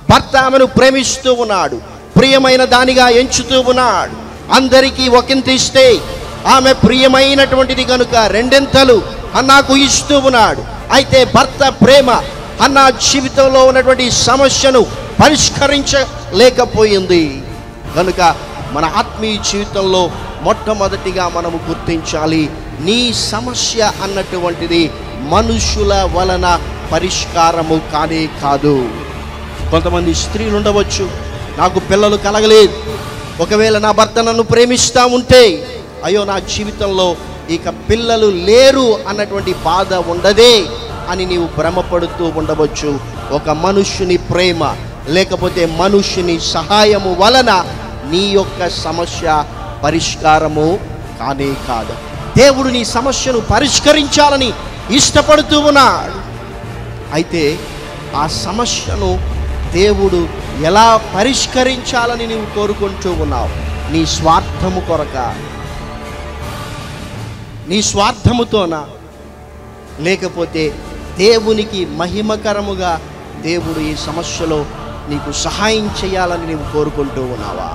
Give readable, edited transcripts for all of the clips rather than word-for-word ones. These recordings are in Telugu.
భర్త ఆమెను ప్రేమిస్తూ ఉన్నాడు, ప్రియమైన దానిగా ఎంచుతూ ఉన్నాడు. అందరికీ ఒకంత ఇస్తే ఆమె ప్రియమైనటువంటిది కనుక రెండింతలు హన్నాకు ఇస్తూ ఉన్నాడు. అయితే భర్త ప్రేమ హన్నా జీవితంలో ఉన్నటువంటి సమస్యను పరిష్కరించలేకపోయింది. కనుక మన ఆత్మీయ జీవితంలో మొట్టమొదటిగా మనము గుర్తించాలి, నీ సమస్య అన్నటువంటిది మనుషుల వలన పరిష్కారము కానే కాదు. కొంతమంది స్త్రీలు ఉండవచ్చు, నాకు పిల్లలు కలగలేదు, ఒకవేళ నా భర్త నన్ను ప్రేమిస్తూ ఉంటే అయ్యో నా జీవితంలో ఇక పిల్లలు లేరు అన్నటువంటి బాధ ఉండదే అని నీవు భ్రమపడుతూ ఉండవచ్చు. ఒక మనుష్యుని ప్రేమ లేకపోతే మనుష్యుని సహాయము వలన నీ యొక్క సమస్య పరిష్కారము కానే కాదు. దేవుడు నీ సమస్యను పరిష్కరించాలని ఇష్టపడుతూ ఉన్నాడు. అయితే ఆ సమస్యను దేవుడు ఎలా పరిష్కరించాలని నీవు కోరుకుంటూ ఉన్నావు? నీ స్వార్థము కొరక, నీ స్వార్థముతోనా, లేకపోతే దేవునికి మహిమకరముగా దేవుడు ఈ సమస్యలో నీకు సహాయం చేయాలని నీవు కోరుకుంటూ ఉన్నావా?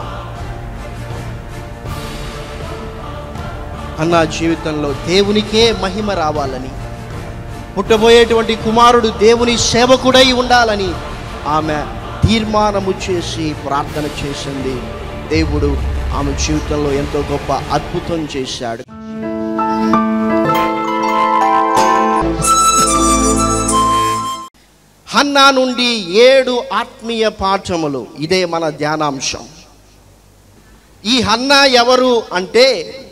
అన్న జీవితంలో దేవునికే మహిమ రావాలని, పుట్టబోయేటువంటి కుమారుడు దేవుని సేవకుడై ఉండాలని ఆమె తీర్మానము చేసి ప్రార్థన చేసింది. దేవుడు ఆమె జీవితంలో ఎంతో గొప్ప అద్భుతం చేశాడు. హన్నా నుండి 7 ఆత్మీయ పాఠములు, ఇదే మన ధ్యానాంశం. ఈ హన్నా ఎవరు అంటే,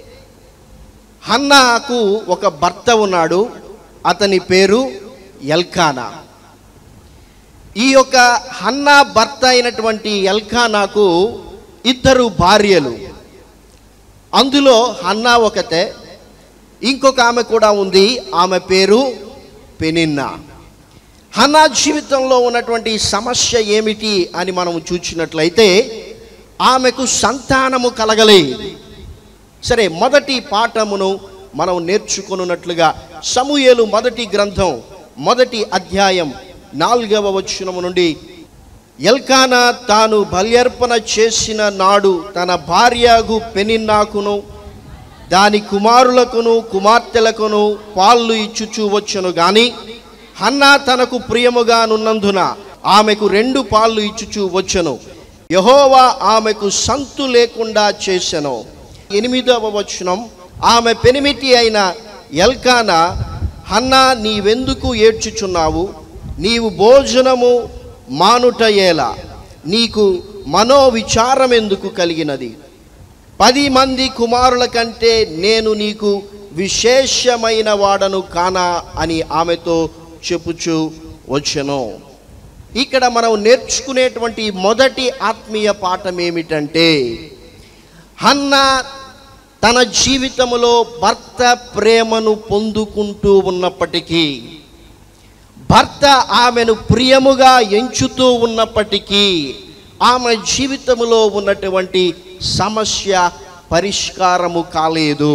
హన్నాకు ఒక భర్త ఉన్నాడు, అతని పేరు ఎల్కానా. ఈ యొక్క హన్నా భర్త అయినటువంటి ఎల్కానాకు 2 భార్యలు. అందులో హన్నా ఒకతే, ఇంకొక ఆమె కూడా ఉంది, ఆమె పేరు పెనిన్నా. హన్నా జీవితంలో ఉన్నటువంటి సమస్య ఏమిటి అని మనం చూసినట్లయితే ఆమెకు సంతానము కలగలేదు. సరే, మొదటి పాఠమును మనం నేర్చుకున్నట్లుగా సమూయేలు మొదటి గ్రంథం 1వ అధ్యాయం 4వ వచనము నుండి, ఎల్కానా తాను బల్యర్పణ చేసిన నాడు తన భార్యగు పెనిన్నాకును దాని కుమారులకును కుమార్తెలకును పాళ్ళు ఇచ్చుచూ వచ్చును గాని హన్నా తనకు ప్రియముగా నున్నందున ఆమెకు 2 పాళ్ళు ఇచ్చుచూ వచ్చెను. యెహోవా ఆమెకు సంతు లేకుండా చేసెను. 8వ వచనం, ఆమె పెనిమిటి అయిన ఎల్కానా, హన్నా నీవెందుకు ఏడ్చుచున్నావు? నీవు భోజనము మానుటయేలా? నీకు మనోవిచారం ఎందుకు కలిగినది? 10 మంది కుమారుల కంటే నేను నీకు విశేషమైన వాడను కానా అని ఆమెతో చెప్పుచూ వచ్చెను. ఇక్కడ మనం నేర్చుకునేటువంటి మొదటి ఆత్మీయ పాఠం ఏమిటంటే, హన్నా తన జీవితంలో భర్త ప్రేమను పొందుకుంటూ ఉన్నప్పటికీ, భర్త ఆమెను ప్రియముగా ఎంచుతూ ఉన్నప్పటికీ ఆమె జీవితంలో ఉన్నటువంటి సమస్య పరిష్కారము కాలేదు.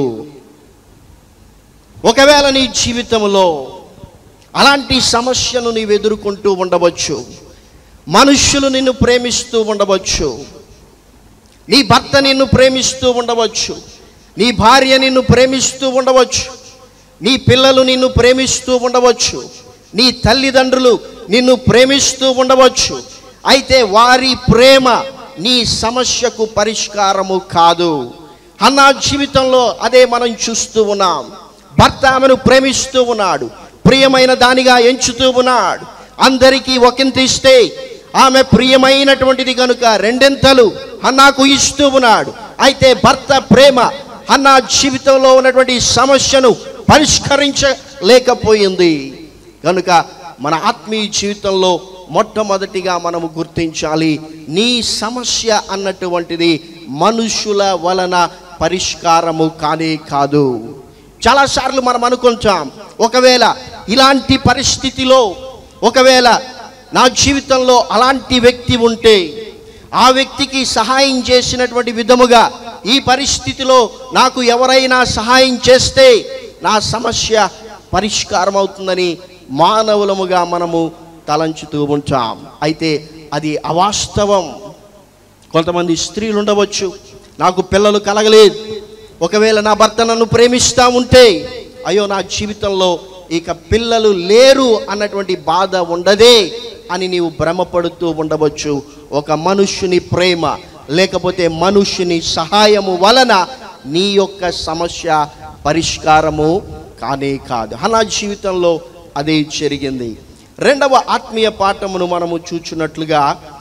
ఒకవేళ నీ జీవితంలో అలాంటి సమస్యను నీవు ఎదుర్కొంటూ ఉండవచ్చు. మనుష్యులు నిన్ను ప్రేమిస్తూ ఉండవచ్చు, నీ భర్త నిన్ను ప్రేమిస్తూ ఉండవచ్చు, నీ భార్య నిన్ను ప్రేమిస్తూ ఉండవచ్చు, నీ పిల్లలు నిన్ను ప్రేమిస్తూ ఉండవచ్చు, నీ తల్లిదండ్రులు నిన్ను ప్రేమిస్తూ ఉండవచ్చు. అయితే వారి ప్రేమ నీ సమస్యకు పరిష్కారము కాదు. హన్నా జీవితంలో అదే మనం చూస్తూ ఉన్నాం. భర్త ఆమెను ప్రేమిస్తూ ఉన్నాడు, ప్రియమైన దానిగా ఎంచుతూ ఉన్నాడు. అందరికీ ఒకంత ఇస్తే ఆమె ప్రియమైనటువంటిది కనుక రెండింతలు హన్నాకు ఇస్తూ ఉన్నాడు. అయితే భర్త ప్రేమ హన్నా జీవితంలో ఉన్నటువంటి సమస్యను పరిష్కరించలేకపోయింది. కనుక మన ఆత్మీయ జీవితంలో మొట్టమొదటిగా మనము గుర్తించాలి, నీ సమస్య అన్నటువంటిది మనుషుల వలన పరిష్కారము కానే కాదు. చాలాసార్లు మనం అనుకుంటాం, ఒకవేళ ఇలాంటి పరిస్థితిలో ఒకవేళ నా జీవితంలో అలాంటి వ్యక్తి ఉంటే, ఆ వ్యక్తికి సహాయం చేసినటువంటి విధముగా ఈ పరిస్థితిలో నాకు ఎవరైనా సహాయం చేస్తే నా సమస్య పరిష్కారం అవుతుందని మానవులముగా మనము తలంచుతూ ఉంటాం. అయితే అది అవాస్తవం. కొంతమంది స్త్రీలు ఉండవచ్చు, నాకు పిల్లలు కలగలేదు, ఒకవేళ నా భర్త నన్ను ప్రేమిస్తూ ఉంటే అయ్యో నా జీవితంలో ఇక పిల్లలు లేరు అన్నటువంటి బాధ ఉండదే అని నీవు భ్రమపడుతూ ఉండవచ్చు. ఒక మనుష్యుని ప్రేమ లేకపోతే మనుష్యుని సహాయము వలన నీ యొక్క సమస్య పరిష్కారము కానే కాదు. హన్నా జీవితంలో అదే జరిగింది. రెండవ ఆత్మీయ పాఠమును మనము చూచున్నట్లుగా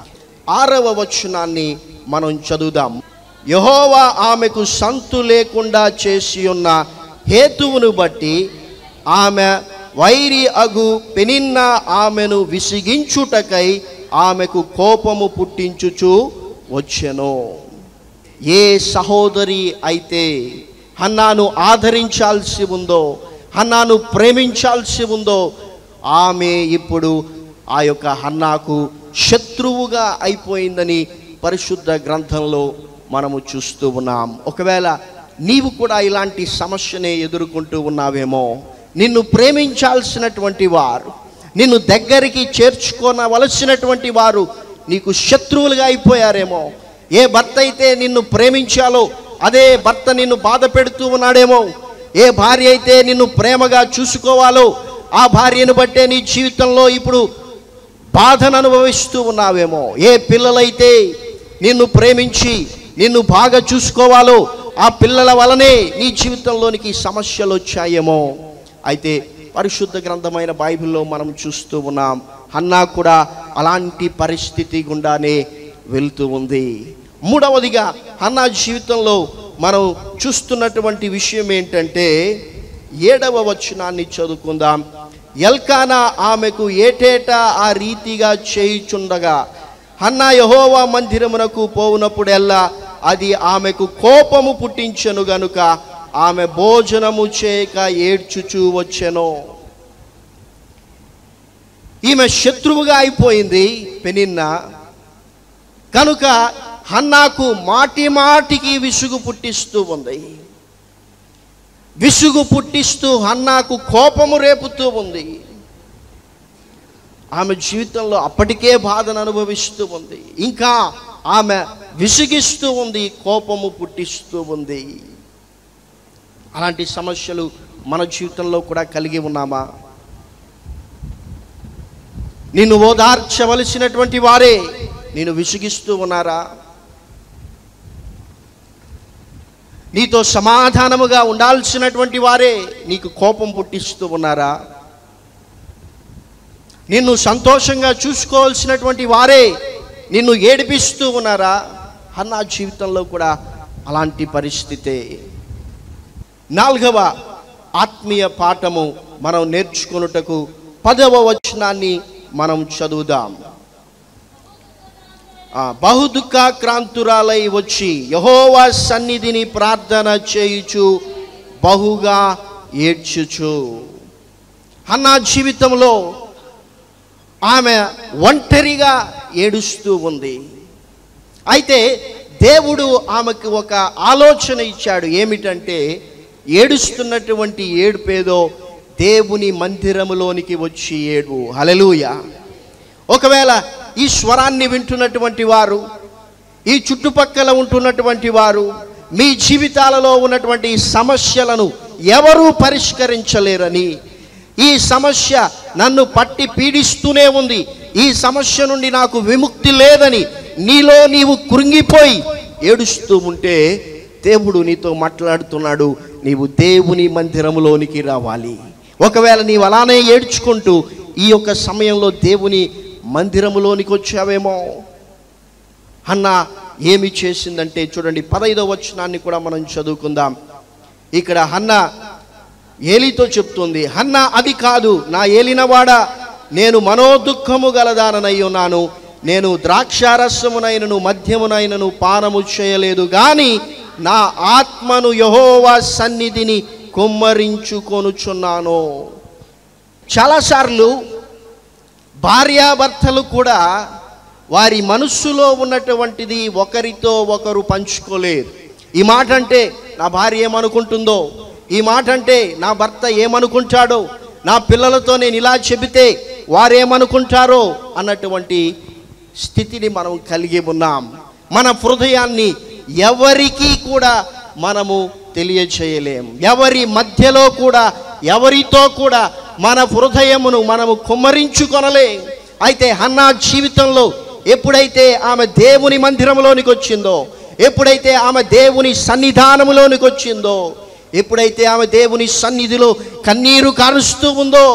6వ వచనాన్ని మనం చదువుదాం. యెహోవా ఆమెకు సంతు లేకుండా చేసి ఉన్న హేతువును బట్టి ఆమె వైరి అగు పెనిన్నా ఆమెను విసిగించుటకై ఆమెకు కోపము పుట్టించుచు వచ్చెను. ఏ సహోదరి అయితే హన్నాను ఆదరించాల్సి ఉందో, హన్నాను ప్రేమించాల్సి ఉందో, ఆమె ఇప్పుడు ఆ యొక్క హన్నాకు శత్రువుగా అయిపోయిందని పరిశుద్ధ గ్రంథంలో మనము చూస్తూ ఉన్నాం. ఒకవేళ నీవు కూడా ఇలాంటి సమస్యనే ఎదుర్కొంటూ ఉన్నావేమో, నిన్ను ప్రేమించాల్సినటువంటి వారు, నిన్ను దగ్గరికి చేర్చుకోనవలసినటువంటి వారు నీకు శత్రువులుగా అయిపోయారేమో, ఏ భర్త అయితే నిన్ను ప్రేమించాలో అదే భర్త నిన్ను బాధ పెడుతూ ఉన్నాడేమో, ఏ భార్య అయితే నిన్ను ప్రేమగా చూసుకోవాలో ఆ భార్యను బట్టే నీ జీవితంలో ఇప్పుడు బాధను అనుభవిస్తూ ఉన్నావేమో, ఏ పిల్లలైతే నిన్ను ప్రేమించి నిన్ను బాగా చూసుకోవాలో ఆ పిల్లల వలనే నీ జీవితంలోనికి సమస్యలు వచ్చాయేమో. అయితే పరిశుద్ధ గ్రంథమైన బైబిల్లో మనం చూస్తూ ఉన్నాం, హన్నా కూడా అలాంటి పరిస్థితి గుండానే వెళ్తూ ఉంది. మూడవదిగా హన్నా జీవితంలో మనం చూస్తున్నటువంటి విషయం ఏంటంటే 7వ వచనాన్ని చదువుకుందాం. ఎల్కానా ఆమెకు ఏటేటా ఆ రీతిగా చేయుచుండగా హన్నా యెహోవా మందిరమునకు పోవునప్పుడెల్లా అది ఆమెకు కోపము పుట్టించెను గనుక ఆమె భోజనము చేయక ఏడ్చుచూ వచ్చెను. ఈమె శత్రువుగా అయిపోయింది పెనిన్నా కనుక హన్నాకు మాటి మాటికి విసుగు పుట్టిస్తూ ఉంది. విసుగు పుట్టిస్తూ హన్నాకు కోపము రేపుతూ ఉంది. ఆమె జీవితంలో అప్పటికే బాధను అనుభవిస్తూ ఉంది, ఇంకా ఆమె విసిగిస్తూ ఉంది, కోపము పుట్టిస్తూ ఉంది. అలాంటి సమస్యలు మన జీవితంలో కూడా కలిగి ఉన్నామా? నిన్ను ఓదార్చవలసినటువంటి వారే నిన్ను విసిగిస్తూ ఉన్నారా? నీతో సమాధానముగా ఉండాల్సినటువంటి వారే నీకు కోపం పుట్టిస్తూ ఉన్నారా? నిన్ను సంతోషంగా చూసుకోవాల్సినటువంటి వారే నిన్ను ఏడిపిస్తూ ఉన్నారా? హన్నా జీవితంలో కూడా అలాంటి పరిస్థితే. 4వ ఆత్మీయ పాఠము మనం నేర్చుకొనుటకు 10వ వచనాన్ని మనం చదువుదాం. బహుదుఃఖాక్రాంతురాలై వచ్చి యెహోవా సన్నిధిని ప్రార్థన చేయుచు బహుగా ఏడ్చుచు. హన్నా జీవితంలో ఆమె ఒంటరిగా ఏడుస్తూ ఉంది. అయితే దేవుడు ఆమెకు ఒక ఆలోచన ఇచ్చాడు. ఏమిటంటే ఏడుస్తున్నటువంటి ఏడుపేదో దేవుని మందిరములోనికి వచ్చి ఏడు. హల్లెలూయా. ఒకవేళ ఈ స్వరాన్ని వింటున్నటువంటి వారు, ఈ చుట్టుపక్కల ఉంటున్నటువంటి వారు, మీ జీవితాలలో ఉన్నటువంటి సమస్యలను ఎవరూ పరిష్కరించలేరని, ఈ సమస్య నన్ను పట్టి పీడిస్తూనే ఉంది, ఈ సమస్య నుండి నాకు విముక్తి లేదని నీలో నీవు కృంగిపోయి ఏడుస్తూ ఉంటే దేవుడు నీతో మాట్లాడుతున్నాడు, నీవు దేవుని మందిరములోనికి రావాలి. ఒకవేళ నీవు అలానే ఏడ్చుకుంటూ ఈ యొక్క సమయంలో దేవుని మందిరములోనికి వచ్చావేమో. హన్నా ఏమి చేసిందంటే చూడండి, 15వ వచనాన్ని కూడా మనం చదువుకుందాం. ఇక్కడ హన్నా ఏలీతో చెప్తుంది, హన్నా అది కాదు నా ఏలినవాడా, నేను మనోదుఃఖము గలదాననై ఉన్నాను, నేను ద్రాక్షారసమునైనను మద్యమునైనను పానము చేయలేదు, కానీ నా ఆత్మను యెహోవా సన్నిధిని కుమ్మరించుకొనుచున్నాను. చాలాసార్లు భార్యాభర్తలు కూడా వారి మనస్సులో ఉన్నటువంటిది ఒకరితో ఒకరు పంచుకోలేరు. ఈ మాట అంటే నా భార్య ఏమనుకుంటుందో, ఈ మాట అంటే నా భర్త ఏమనుకుంటాడో, నా పిల్లలతో నేను ఇలా చెబితే వారేమనుకుంటారో అన్నటువంటి స్థితిని మనం కలిగి ఉన్నాం. మన హృదయాన్ని ఎవరికి కూడా మనము తెలియచేయలేం. ఎవరి మధ్యలో కూడా, ఎవరితో కూడా మన హృదయమును మనము కుమ్మరించుకొనలేం. అయితే హన్నా జీవితంలో ఎప్పుడైతే ఆమె దేవుని మందిరంలోనికి వచ్చిందో, ఎప్పుడైతే ఆమె దేవుని సన్నిధానములోనికి వచ్చిందో, ఎప్పుడైతే ఆమె దేవుని సన్నిధిలో కన్నీరు కారుస్తూ ఉందో,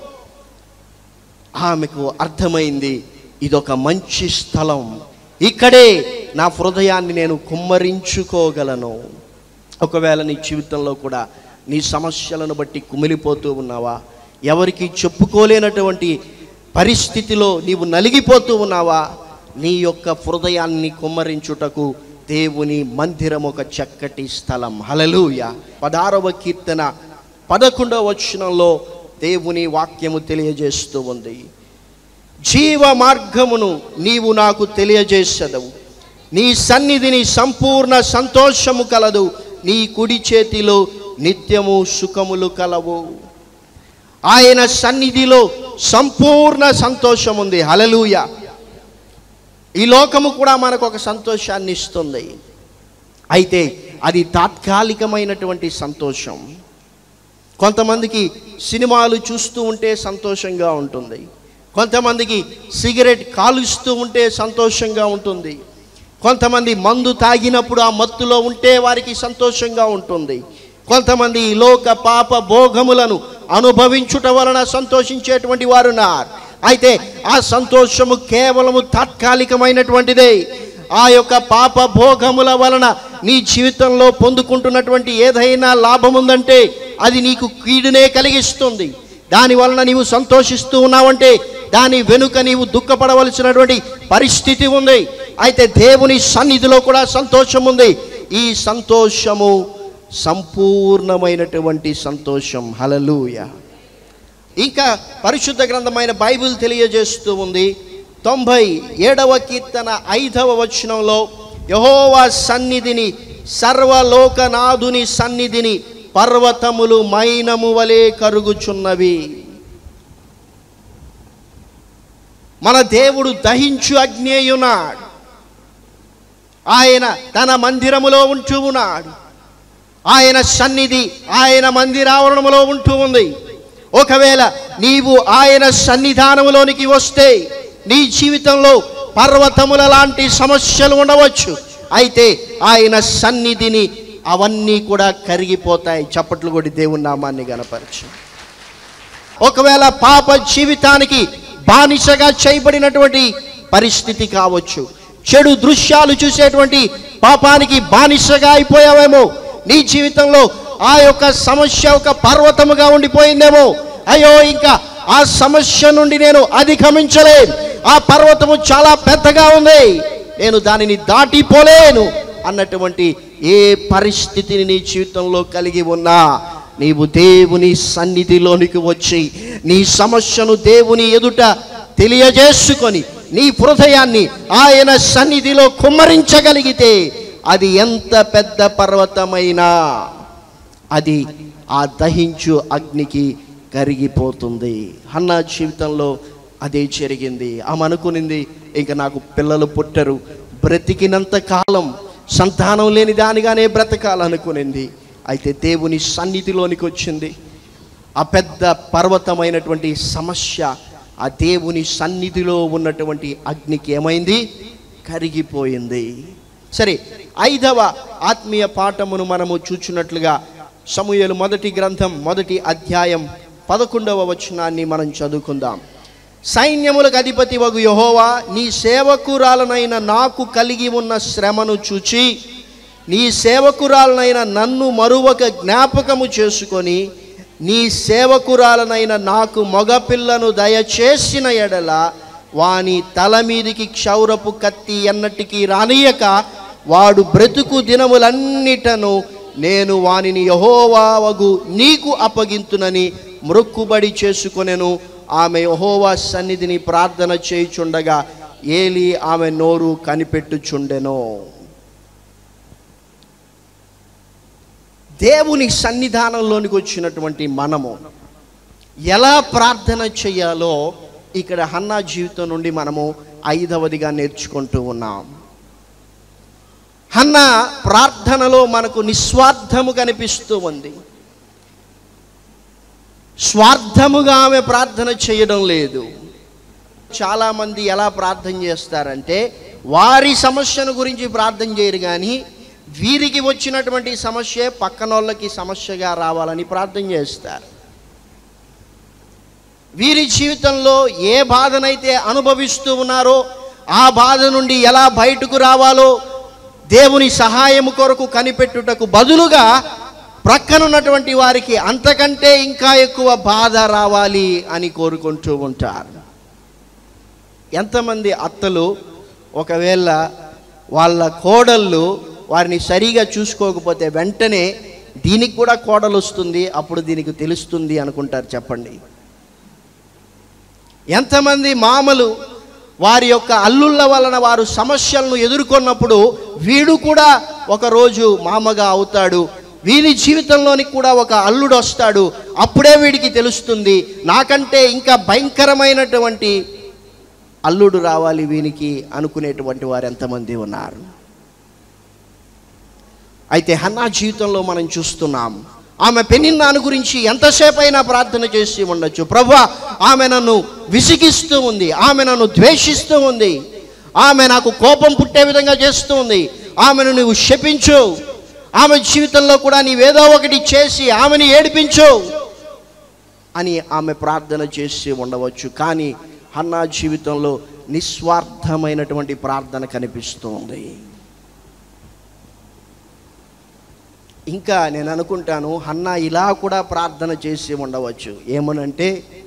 ఆమెకు అర్థమైంది, ఇదొక మంచి స్థలం, ఇక్కడే నా హృదయాన్ని నేను కుమ్మరించుకోగలను. ఒకవేళ నీ జీవితంలో కూడా నీ సమస్యలను బట్టి కుమిలిపోతూ ఉన్నావా? ఎవరికి చెప్పుకోలేనటువంటి పరిస్థితిలో నీవు నలిగిపోతూ ఉన్నావా? నీ యొక్క హృదయాన్ని కుమ్మరించుటకు దేవుని మందిరం ఒక చక్కటి స్థలం. హల్లెలూయా. 16వ కీర్తన 11వ వచనంలో దేవుని వాక్యము తెలియజేస్తూ ఉంది, జీవ మార్గమును నీవు నాకు తెలియజేసెదవు, నీ సన్నిధిని సంపూర్ణ సంతోషము కలదు, నీ కుడి చేతిలో నిత్యము సుఖములు కలవు. ఆయన సన్నిధిలో సంపూర్ణ సంతోషం ఉంది. హల్లెలూయా. ఈ లోకము కూడా మనకు ఒక సంతోషాన్ని ఇస్తుంది. అయితే అది తాత్కాలికమైనటువంటి సంతోషం. కొంతమందికి సినిమాలు చూస్తూ ఉంటే సంతోషంగా ఉంటుంది, కొంతమందికి సిగరెట్ కాలుస్తూ ఉంటే సంతోషంగా ఉంటుంది, కొంతమంది మందు తాగినప్పుడు ఆ మత్తులో ఉంటే వారికి సంతోషంగా ఉంటుంది, కొంతమంది ఈ లోక పాప భోగములను అనుభవించుట వలన సంతోషించేటువంటి వారు ఉన్నారు. అయితే ఆ సంతోషము కేవలము తాత్కాలికమైనటువంటిదే. ఆ యొక్క పాప భోగముల వలన నీ జీవితంలో పొందుకుంటున్నటువంటి ఏదైనా లాభం ఉందంటే అది నీకు కీడునే కలిగిస్తుంది. దాని వలన నీవు సంతోషిస్తూ ఉన్నావంటే దాని వెనుక నీవు దుఃఖపడవలసినటువంటి పరిస్థితి ఉంది. అయితే దేవుని సన్నిధిలో కూడా సంతోషం ఉంది. ఈ సంతోషము సంపూర్ణమైనటువంటి సంతోషం. హల్లెలూయా. ఇంకా పరిశుద్ధ గ్రంథమైన బైబిల్ తెలియజేస్తూ ఉంది, 97వ కీర్తన 5వ వచనంలో, యెహోవా సన్నిధిని, సర్వలోకనాథుని సన్నిధిని పర్వతములు మైనము వలె కరుగుచున్నవి. మన దేవుడు దహించు అగ్నేయునాడు. ఆయన తన మందిరములో ఉంటూ ఉన్నాడు. ఆయన సన్నిధి ఆయన మందిరావరణములో ఉంటూ ఉంది. ఒకవేళ నీవు ఆయన సన్నిధానములోనికి వస్తే నీ జీవితంలో పర్వతముల లాంటి సమస్యలు ఉండవచ్చు. అయితే ఆయన సన్నిధిని అవన్నీ కూడా కరిగిపోతాయి. చప్పట్లు కొట్టి దేవుని నామాన్ని గణపరచు. ఒకవేళ పాప జీవితానికి బానిసగా చేయబడినటువంటి పరిస్థితి కావచ్చు, చెడు దృశ్యాలు చూసేటువంటి పాపానికి బానిసగా అయిపోయావేమో, నీ జీవితంలో ఆ యొక్క సమస్య ఒక పర్వతముగా ఉండిపోయిందేమో, అయ్యో ఇంకా ఆ సమస్య నుండి నేను అధిగమించలేను, ఆ పర్వతము చాలా పెద్దగా ఉంది, నేను దానిని దాటిపోలేను అన్నటువంటి ఏ పరిస్థితిని నీ జీవితంలో కలిగి ఉన్నా, నీవు దేవుని సన్నిధిలోనికి వచ్చి నీ సమస్యను దేవుని ఎదుట తెలియజేసుకొని నీ హృదయాన్ని ఆయన సన్నిధిలో కుమ్మరించగలిగితే అది ఎంత పెద్ద పర్వతమైనా అది ఆ దహించు అగ్నికి కరిగిపోతుంది. హన్నా జీవితంలో అదే జరిగింది. ఆమె అనుకునింది, ఇంకా నాకు పిల్లలు పుట్టరు, బ్రతికినంత కాలం సంతానం లేని దానిగానే బ్రతకాలనుకునింది. అయితే దేవుని సన్నిధిలోనికి వచ్చింది. ఆ పెద్ద పర్వతమైనటువంటి సమస్య ఆ దేవుని సన్నిధిలో ఉన్నటువంటి అగ్నికి ఏమైంది? కరిగిపోయింది. సరే, 5వ ఆత్మీయ పాఠమును మనము చూచున్నట్లుగా సమూయేలు మొదటి గ్రంథం 1వ అధ్యాయం 11వ వచనాన్ని మనం చదువుకుందాం. సైన్యములకు అధిపతి వగు యెహోవా, నీ సేవకురాలనైన నాకు కలిగి ఉన్న శ్రమను చూచి నీ సేవకురాలనైన నన్ను మరువక జ్ఞాపకము చేసుకొని నీ సేవకురాలనైన నాకు మగపిల్లను దయచేసిన ఎడల వాని తల మీదికి క్షౌరపు కత్తి ఎన్నటికీ రానియక వాడు బ్రతుకు దినములన్నిటను నేను వానిని యెహోవా వగు నీకు అప్పగింతునని మ్రొక్కుబడి చేసుకొనెను. ఆమె యెహోవా సన్నిధిని ప్రార్థన చేయుచుండగా ఏలీ ఆమె నోరు కనిపెట్టుచుండెను. దేవుని సన్నిధానంలోనికి వచ్చినటువంటి మనము ఎలా ప్రార్థన చేయాలో ఇక్కడ హన్నా జీవితం నుండి మనము ఐదవదిగా నేర్చుకుంటూ ఉన్నాం. హన్నా ప్రార్థనలో మనకు నిస్వార్థము కనిపిస్తూ ఉంది. స్వార్థముగా ఆమె ప్రార్థన చేయడం లేదు. చాలామంది ఎలా ప్రార్థన చేస్తారంటే వారి సమస్యను గురించి ప్రార్థన చేయరు, కానీ వీరికి వచ్చినటువంటి సమస్య పక్కనోళ్ళకి సమస్యగా రావాలని ప్రార్థన చేస్తారు. వీరి జీవితంలో ఏ బాధనైతే అనుభవిస్తూ ఉన్నారో ఆ బాధ నుండి ఎలా బయటకు రావాలో దేవుని సహాయము కొరకు కనిపెట్టుటకు బదులుగా ప్రక్కనున్నటువంటి వారికి అంతకంటే ఇంకా ఎక్కువ బాధ రావాలి అని కోరుకుంటూ ఉంటారు. ఎంతమంది అత్తలు ఒకవేళ వాళ్ళ కోడళ్ళు వారిని సరిగా చూసుకోకపోతే వెంటనే దీనికి కూడా కోడలు వస్తుంది, అప్పుడు దీనికి తెలుస్తుంది అనుకుంటారు? చెప్పండి. ఎంతమంది మామలు వారి యొక్క అల్లుళ్ళ వలన వారు సమస్యలను ఎదుర్కొన్నప్పుడు వీడు కూడా ఒకరోజు మామగా అవుతాడు, వీరి జీవితంలోనికి కూడా ఒక అల్లుడు వస్తాడు, అప్పుడే వీడికి తెలుస్తుంది నాకంటే ఇంకా భయంకరమైనటువంటి అల్లుడు రావాలి వీనికి అనుకునేటువంటి వారు ఎంతమంది ఉన్నారు. అయితే హన్నా జీవితంలో మనం చూస్తున్నాం, ఆమె పెనిన్నాను గురించి ఎంతసేపు అయినా ప్రార్థన చేసి ఉండొచ్చు. ప్రభువా, ఆమె నన్ను విసిగిస్తూ ఉంది, ఆమె నన్ను ద్వేషిస్తూ ఉంది, ఆమె నాకు కోపం పుట్టే విధంగా చేస్తూ ఉంది, ఆమెను నువ్వు శపించు, ఆమె జీవితంలో కూడా నీవేదో ఒకటి చేసి ఆమెను ఏడిపించు అని ఆమె ప్రార్థన చేసి ఉండవచ్చు. కానీ హన్నా జీవితంలో నిస్వార్థమైనటువంటి ప్రార్థన కనిపిస్తుంది. ఇంకా నేను అనుకుంటాను హన్నా ఇలా కూడా ప్రార్థన చేసి ఉండవచ్చు. ఏమనంటే,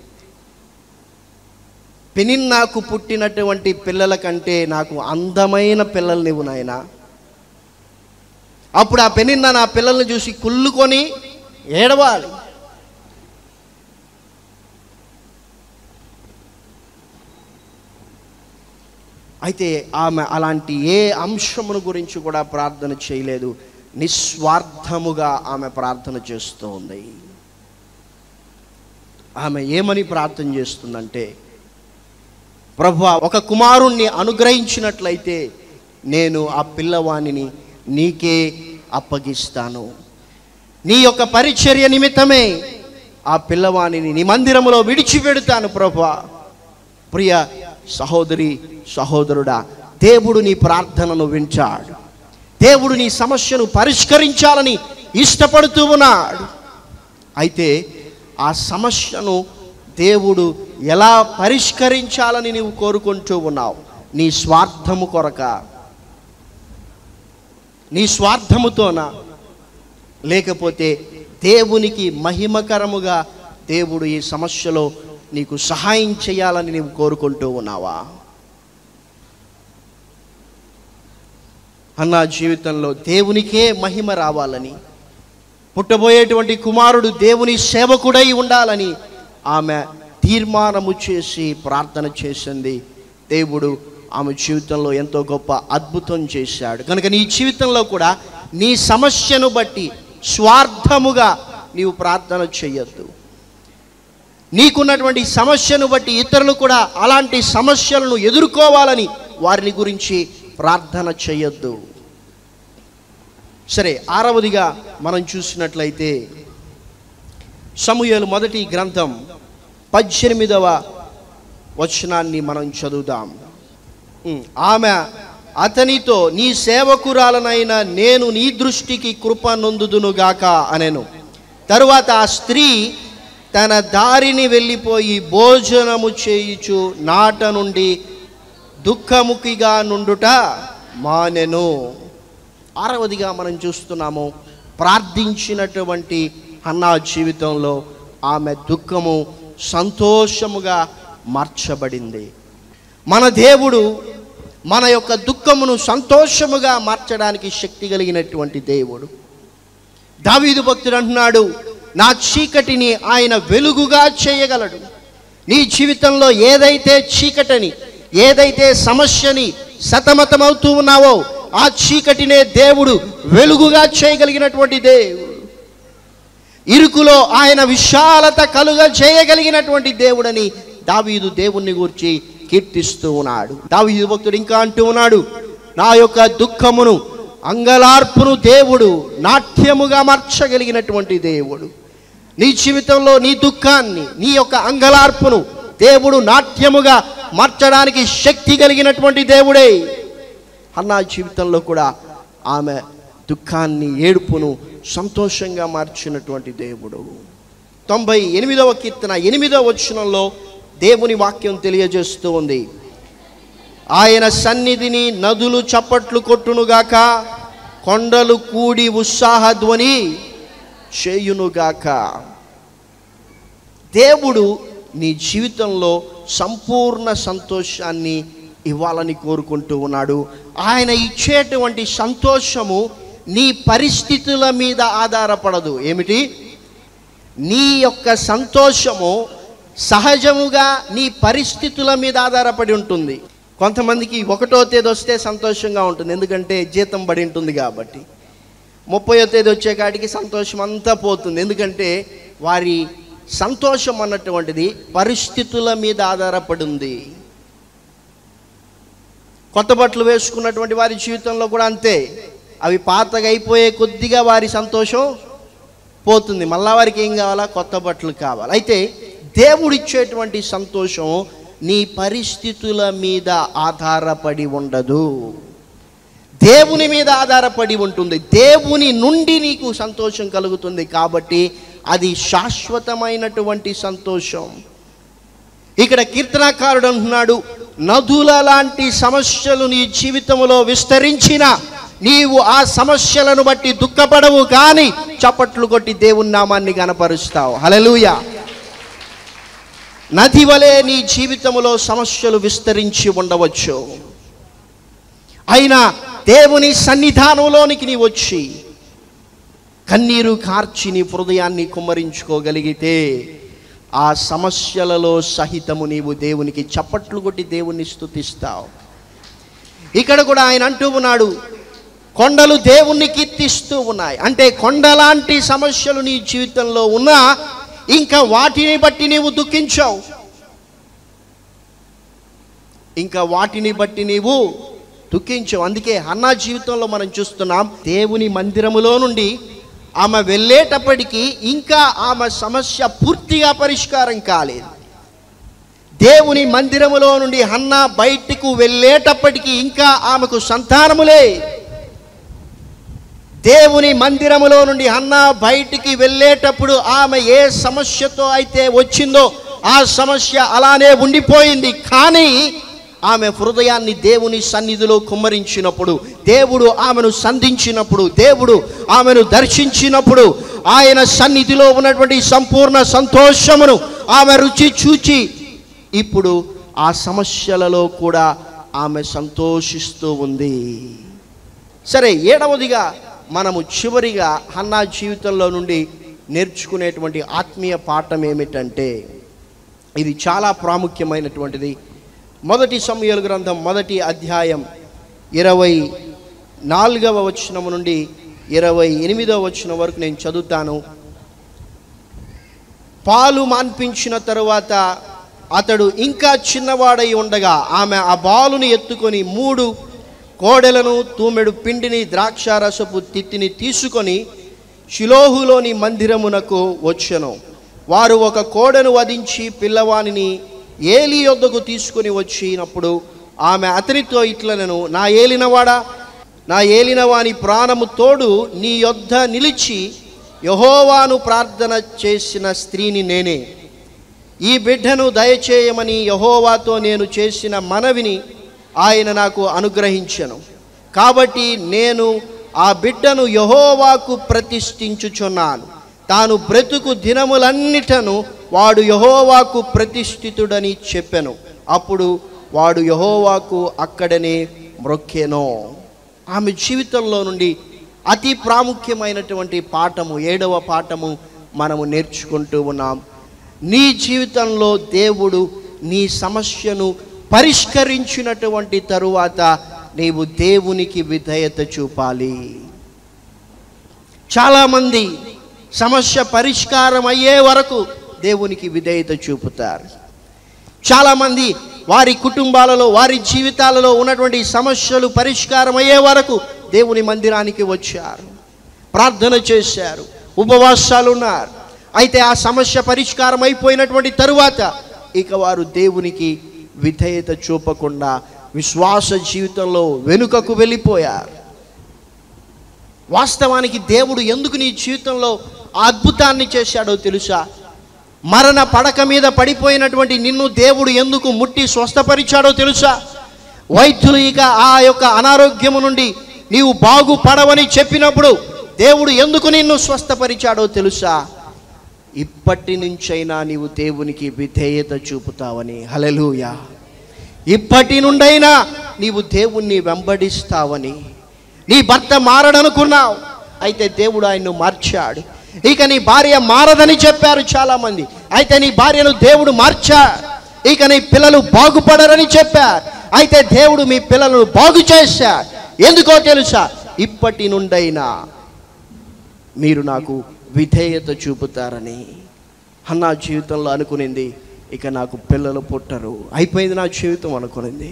పెనిన్నాకు పుట్టినటువంటి పిల్లల కంటే నాకు అందమైన పిల్లల్ని ఇవ్వు నాయనా. అప్పుడు ఆ పెనిన్నా నా పిల్లల్ని చూసి కుళ్ళుకొని ఏడవాలి. అయితే ఆమె అలాంటి ఏ అంశమును గురించి కూడా ప్రార్థన చేయలేదు. నిస్వార్థముగా ఆమె ప్రార్థన చేస్తూ ఉంది. ఆమె ఏమని ప్రార్థన చేస్తుందంటే, ప్రభువా, ఒక కుమారుణ్ణి అనుగ్రహించినట్లయితే నేను ఆ పిల్లవాణిని నీకే అప్పగిస్తాను. నీ యొక్క పరిచర్య నిమిత్తమే ఆ పిల్లవాణిని నీ మందిరములో విడిచిపెడతాను ప్రభువా. ప్రియ సహోదరి సహోదరుడా, దేవుడు నీ ప్రార్థనను వింటాడు. దేవుడు నీ సమస్యను పరిష్కరించాలని ఇష్టపడుతూ ఉన్నాడు. అయితే ఆ సమస్యను దేవుడు ఎలా పరిష్కరించాలని నీవు కోరుకుంటూ ఉన్నావు? నీ స్వార్థము కొరక, నీ స్వార్థముతోనా, లేకపోతే దేవునికి మహిమకరముగా దేవుడు ఈ సమస్యలో నీకు సహాయం చేయాలని నీవు కోరుకుంటూ ఉన్నావా? హన్నా జీవితంలో దేవునికే మహిమ రావాలని, పుట్టబోయేటువంటి కుమారుడు దేవుని సేవకుడై ఉండాలని ఆమె తీర్మానము చేసి ప్రార్థన చేసింది. దేవుడు ఆమె జీవితంలో ఎంతో గొప్ప అద్భుతం చేశాడు. కనుక నీ జీవితంలో కూడా నీ సమస్యను బట్టి స్వార్థముగా నీవు ప్రార్థన చేయొద్దు. నీకున్నటువంటి సమస్యను బట్టి ఇతరులు కూడా అలాంటి సమస్యలను ఎదుర్కోవాలని వారిని గురించి ప్రార్థన చేయొద్దు. సరే, ఆరవదిగా మనం చూసినట్లయితే సమూయేలు మొదటి గ్రంథం 18వ వచనాన్ని మనం చదువుదాం. ఆమె అతనితో, నీ సేవకురాలనైన నేను నీ దృష్టికి కృప నొందుదునుగాక అనెను. తరువాత ఆ స్త్రీ తన దారిని వెళ్ళిపోయి భోజనము చేయుచు నాట నుండి దుఃఖముఖిగా నుండుట మానెను. ఆరవదిగా మనం చూస్తున్నాము, ప్రార్థించినటువంటి హన్నా జీవితంలో ఆమె దుఃఖము సంతోషముగా మార్చబడింది. మన దేవుడు మన యొక్క దుఃఖమును సంతోషముగా మార్చడానికి శక్తి కలిగినటువంటి దేవుడు. దావీదు భక్తుడు అంటున్నాడు, నా చీకటిని ఆయన వెలుగుగా చేయగలడు. నీ జీవితంలో ఏదైతే చీకటిని, ఏదైతే సమస్యని సతమతమవుతూ ఉన్నావో ఆ చీకటినే దేవుడు వెలుగుగా చేయగలిగినటువంటి దేవుడు. ఇరుకులో ఆయన విశాలత కలుగ చేయగలిగినటువంటి దేవుడని దావీదు దేవుణ్ణి గూర్చి కీర్తిస్తూ ఉన్నాడు. దావీదు భక్తుడు ఇంకా అంటూ ఉన్నాడు, నా యొక్క దుఃఖమును అంగలార్పును దేవుడు నాట్యముగా మార్చగలిగినటువంటి దేవుడు. నీ జీవితంలో నీ దుఃఖాన్ని, నీ యొక్క అంగలార్పును దేవుడు నాట్యముగా మార్చడానికి శక్తి కలిగినటువంటి దేవుడే. హన్నా జీవితంలో కూడా ఆమె దుఃఖాన్ని, ఏడుపును సంతోషంగా మార్చినటువంటి దేవుడు. 98వ కీర్తన 8వ వచనంలో దేవుని వాక్యం తెలియజేస్తూ ఉంది, ఆయన సన్నిధిని నదులు చప్పట్లు కొట్టునుగాక, కొండలు కూడి ఉత్సాహధ్వని చేయునుగాక. దేవుడు నీ జీవితంలో సంపూర్ణ సంతోషాన్ని ఇవ్వాలని కోరుకుంటూ ఉన్నాడు. ఆయన ఇచ్చేటువంటి సంతోషము నీ పరిస్థితుల మీద ఆధారపడదు. ఏమిటి? నీ యొక్క సంతోషము సహజముగా నీ పరిస్థితుల మీద ఆధారపడి ఉంటుంది. కొంతమందికి 1వ తేదీ వస్తే సంతోషంగా ఉంటుంది, ఎందుకంటే జీతం పడి ఉంటుంది కాబట్టి. 30వ తేదీ వచ్చే కాటికి సంతోషం అంతా పోతుంది, ఎందుకంటే వారి సంతోషం అన్నటువంటిది పరిస్థితుల మీద ఆధారపడి ఉంది. కొత్త బట్టలు వేసుకున్నటువంటి వారి జీవితంలో కూడా అంతే. అవి పాతగా అయిపోయే కొద్దిగా వారి సంతోషం పోతుంది, మళ్ళా వారికి ఏం కావాలా? కొత్త బట్టలు కావాలి. అయితే దేవుడిచ్చేటువంటి సంతోషం నీ పరిస్థితుల మీద ఆధారపడి ఉండదు, దేవుని మీద ఆధారపడి ఉంటుంది. దేవుని నుండి నీకు సంతోషం కలుగుతుంది కాబట్టి అది శాశ్వతమైనటువంటి సంతోషం. ఇక్కడ కీర్తనకారుడు అంటున్నాడు, నదుల లాంటి సమస్యలు నీ జీవితంలో విస్తరించిన నీవు ఆ సమస్యలను బట్టి దుఃఖపడవు, కానీ చప్పట్లు కొట్టి దేవుని నామాన్ని గణపరుస్తావు. హల్లెలూయా. నది వలె నీ జీవితంలో సమస్యలు విస్తరించి ఉండవచ్చు, అయినా దేవుని సన్నిధానంలోనికి నీ వచ్చి కన్నీరు కార్చి నీ హృదయాన్ని కుమ్మరించుకోగలిగితే ఆ సమస్యలలో సహితము నీవు దేవునికి చప్పట్లు కొట్టి దేవుణ్ణి స్తుతిస్తావు. ఇక్కడ కూడా ఆయన అంటూ ఉన్నాడు, కొండలు దేవుణ్ణి కీర్తిస్తూ ఉన్నాయి. అంటే కొండలాంటి సమస్యలు నీ జీవితంలో ఉన్నా ఇంకా వాటిని బట్టి నీవు దుఃఖించావు, ఇంకా వాటిని బట్టి నీవు దుఃఖించావు. అందుకే హన్నా జీవితంలో మనం చూస్తున్నాం, దేవుని మందిరములో నుండి ఆమె వెళ్ళేటప్పటికీ ఇంకా ఆమె సమస్య పూర్తిగా పరిష్కారం కాలేదు. దేవుని మందిరములో నుండి హన్నా బయటకు వెళ్ళేటప్పటికీ ఇంకా ఆమెకు సంతానములే. దేవుని మందిరములో నుండి హన్నా బయటికి వెళ్ళేటప్పుడు ఆమె ఏ సమస్యతో అయితే వచ్చిందో ఆ సమస్య అలానే ఉండిపోయింది. కానీ ఆమె హృదయాన్ని దేవుని సన్నిధిలో కుమ్మరించినప్పుడు, దేవుడు ఆమెను సంధించినప్పుడు, దేవుడు ఆమెను దర్శించినప్పుడు ఆయన సన్నిధిలో ఉన్నటువంటి సంపూర్ణ సంతోషమును ఆమె రుచి చూచి ఇప్పుడు ఆ సమస్యలలో కూడా ఆమె సంతోషిస్తూ ఉంది. సరే, 7వదిగా మనము చివరిగా హన్నా జీవితంలో నుండి నేర్చుకునేటువంటి ఆత్మీయ పాఠం ఏమిటంటే, ఇది చాలా ప్రాముఖ్యమైనటువంటిది. 1 సమూయేలు గ్రంథం 1వ అధ్యాయం 24వ వచనం నుండి 28వ వచనం వరకు నేను చదువుతాను. పాలు మాన్పించిన తరువాత అతడు ఇంకా చిన్నవాడై ఉండగా ఆమె ఆ బాలుని ఎత్తుకొని 3 కోడెలను, తూమెడు పిండిని, ద్రాక్షారసపు తిత్తిని తీసుకొని షిలోహులోని మందిరమునకు వచ్చెను. వారు ఒక కోడెను వధించి పిల్లవానిని ఏలి యొద్దకు తీసుకొని వచ్చినప్పుడు ఆమె అతనితో ఇట్లనెను, నా ఏలినవాడా, నా ఏలినవాని ప్రాణము తోడు నీ యొద్ద నిలిచి యెహోవాను ప్రార్థన చేసిన స్త్రీని నేనే. ఈ బిడ్డను దయచేయమని యెహోవాతో నేను చేసిన మనవిని ఆయన నాకు అనుగ్రహించెను. కాబట్టి నేను ఆ బిడ్డను యెహోవాకు ప్రతిష్ఠించుచున్నాను. తాను బ్రతుకు దినములన్నిటను వాడు యెహోవాకు ప్రతిష్ఠితుడని చెప్పెను. అప్పుడు వాడు యెహోవాకు అక్కడనే మ్రొక్కెను. ఆమె జీవితంలో నుండి అతి ప్రాముఖ్యమైనటువంటి పాఠము, 7వ పాఠము మనము నేర్చుకుంటూ ఉన్నాం. నీ జీవితంలో దేవుడు నీ సమస్యను పరిష్కరించినటువంటి తరువాత నీవు దేవునికి విధేయత చూపాలి. చాలామంది సమస్య పరిష్కారం అయ్యే వరకు దేవునికి విధేయత చూపుతారు. చాలామంది వారి కుటుంబాలలో, వారి జీవితాలలో ఉన్నటువంటి సమస్యలు పరిష్కారం అయ్యే వరకు దేవుని మందిరానికి వచ్చారు, ప్రార్థన చేశారు, ఉపవాసాలు ఉన్నారు. అయితే ఆ సమస్య పరిష్కారం అయిపోయినటువంటి తరువాత ఇక వారు దేవునికి విధేయత చూపకుండా విశ్వాస జీవితంలో వెనుకకు వెళ్ళిపోయారు. వాస్తవానికి దేవుడు ఎందుకు నీ జీవితంలో ఆ అద్భుతాన్ని చేశాడో తెలుసా? మరణ పడక మీద పడిపోయినటువంటి నిన్ను దేవుడు ఎందుకు ముట్టి స్వస్థపరిచాడో తెలుసా? వైద్యులు ఇక ఆ యొక్క అనారోగ్యము నుండి నీవు బాగుపడవని చెప్పినప్పుడు దేవుడు ఎందుకు నిన్ను స్వస్థపరిచాడో తెలుసా? ఇప్పటి నుంచైనా నీవు దేవునికి విధేయత చూపుతావని. హల్లెలూయా. ఇప్పటి నుండైనా నీవు దేవుణ్ణి వెంబడిస్తావని. నీ భర్త మారడనుకున్నావు, అయితే దేవుడు ఆయన్ను మార్చాడు. ఇక నీ భార్య మారదని చెప్పారు చాలామంది, అయితే నీ భార్యను దేవుడు మార్చాడు. ఇక నీ పిల్లలు బాగుపడరని చెప్పారు, అయితే దేవుడు మీ పిల్లలను బాగు చేశాడు. ఎందుకో తెలుసా? ఇప్పటి నుండైనా మీరు నాకు విధేయత చూపుతారని. అన్న జీవితంలో అనుకునింది, ఇక నాకు పిల్లలు పుట్టరు, అయిపోయింది నా జీవితం అనుకునింది.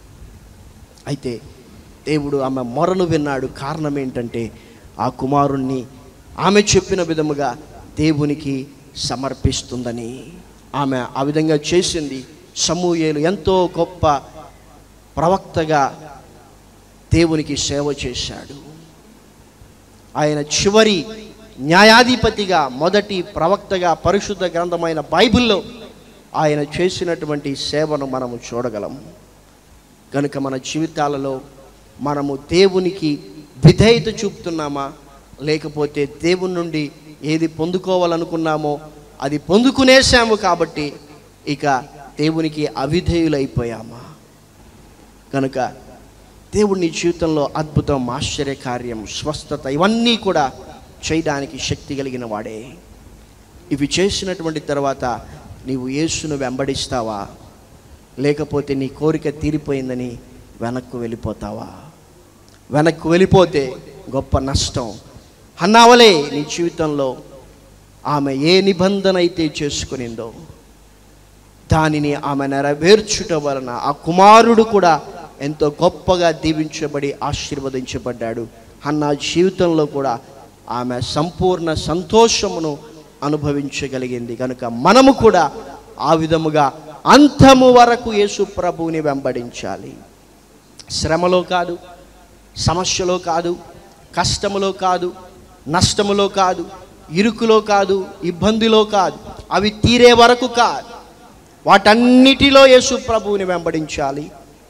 అయితే దేవుడు ఆమె మొరను విన్నాడు. కారణం ఏంటంటే ఆ కుమారుణ్ణి ఆమె చెప్పిన విధముగా దేవునికి సమర్పిస్తుందని. ఆమె ఆ విధంగా చేసింది. సమూయేలు ఎంతో గొప్ప ప్రవక్తగా దేవునికి సేవ చేశాడు. ఆయన చివరి న్యాయాధిపతిగా, మొదటి ప్రవక్తగా పరిశుద్ధ గ్రంథమైన బైబిల్లో ఆయన చేసినటువంటి సేవను మనము చూడగలం. కనుక మన జీవితాలలో మనము దేవునికి విధేయత చూపుతున్నామా, లేకపోతే దేవుని నుండి ఏది పొందుకోవాలనుకున్నామో అది పొందుకునేసాము కాబట్టి ఇక దేవునికి అవిధేయులైపోయామా? కనుక దేవుడు నీ జీవితంలో అద్భుతం, ఆశ్చర్యకార్యం, స్వస్థత ఇవన్నీ కూడా చేయడానికి శక్తి కలిగిన వాడే. ఇవి చేసినటువంటి తర్వాత నీవు యేసును వెంబడిస్తావా, లేకపోతే నీ కోరిక తీరిపోయిందని వెనక్కు వెళ్ళిపోతావా? వెనక్కు వెళ్ళిపోతే గొప్ప నష్టం. అన్నావలే నీ జీవితంలో ఆమె ఏ నిబంధన అయితే చేసుకునిందో దానిని ఆమె నెరవేర్చుట వలన ఆ కుమారుడు కూడా ఎంతో గొప్పగా దీవించబడి ఆశీర్వదించబడ్డాడు. అన్న జీవితంలో కూడా ఆమె సంపూర్ణ సంతోషమును అనుభవించగలిగింది. కనుక మనము కూడా ఆ విధముగా అంతము వరకు యేసు ప్రభువుని వెంబడించాలి. శ్రమలో కాదు, సమస్యలో కాదు, కష్టములో కాదు, నష్టములో కాదు, ఇరుకులో కాదు, ఇబ్బందిలో కాదు, అవి తీరే వరకు కాదు, వాటన్నిటిలో యేసు ప్రభువుని వెంబడించాలి.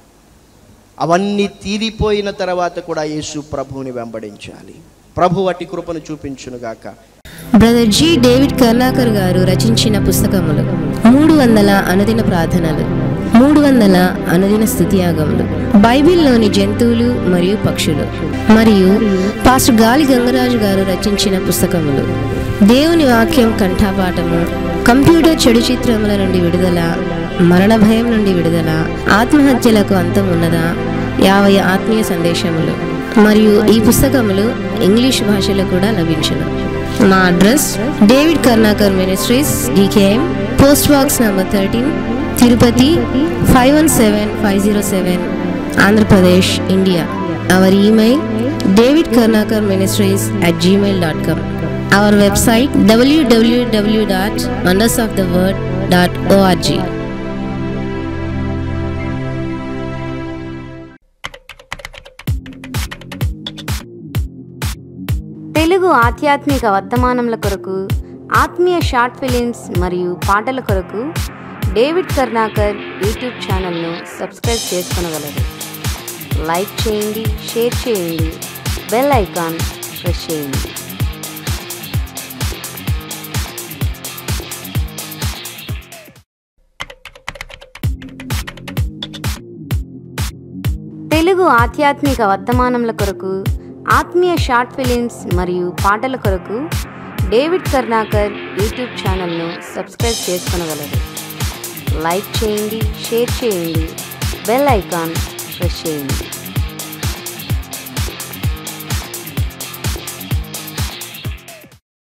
అవన్నీ తీరిపోయిన తర్వాత కూడా యేసు ప్రభువుని వెంబడించాలి. ప్రభు అట్టి కృపను చూపించునుగాక. Brother G. David Karnakar garu రచించిన పుస్తకములు 300 అనుదిన ప్రార్థనలు, 300 అనుదిన స్తుతియాగములు, బైబిల్లోని జంతువులు మరియు పక్షులు, మరియు పాస్టర్ గాలి గంగరాజు గారు రచించిన పుస్తకములు దేవుని వాక్యం కంఠపాఠము, కంప్యూటర్ చెడు చిత్రముల నుండి విడుదల, మరణ భయం నుండి విడుదల, ఆత్మహత్యలకు అంతం ఉన్నదా, 50 ఆత్మీయ సందేశములు. మరియు ఈ పుస్తకములు ఇంగ్లీష్ భాషలో కూడా లభించును. మా address David Karnakar ministries, DKM, post box number 13, Tirupati 517507, Andhra Pradesh, India. Our email davidkarnakarministries@gmail.com. Our website www.wondersoftheword.org. Telugu ఆధ్యాత్మిక వర్తమానముల కొరకు, ఆత్మీయ షార్ట్ ఫిలిమ్స్ మరియు పాటల కొరకు డేవిడ్ కర్ణాకర్ యూట్యూబ్ ఛానల్ను సబ్స్క్రైబ్ చేసుకొనగలరు. లైక్ చేయండి, షేర్ చేయండి, బెల్ ఐకాన్ ప్రెస్ చేయండి. తెలుగు ఆధ్యాత్మిక వర్తమానముల కొరకు, ఆత్మీయ షార్ట్ ఫిలిమ్స్ మరియు పాటల కొరకు డేవిడ్ కర్ణాకర్ యూట్యూబ్ ఛానల్ను సబ్స్క్రైబ్ చేసుకొనగలరు. లైక్ చేయండి, షేర్ చేయండి, బెల్ ఐకాన్ ప్రెస్ చేయండి.